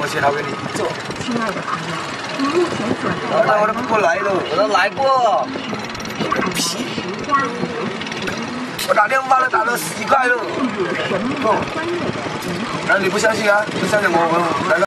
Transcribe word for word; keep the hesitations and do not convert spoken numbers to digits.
我介绍给你。走。 亲爱的朋友，你目前所在的我都过来了，我都来过。 皮。 我打电话了，打了十几块了。 进入神秘的欢乐的银河。 那你不相信啊？不相信我，我来。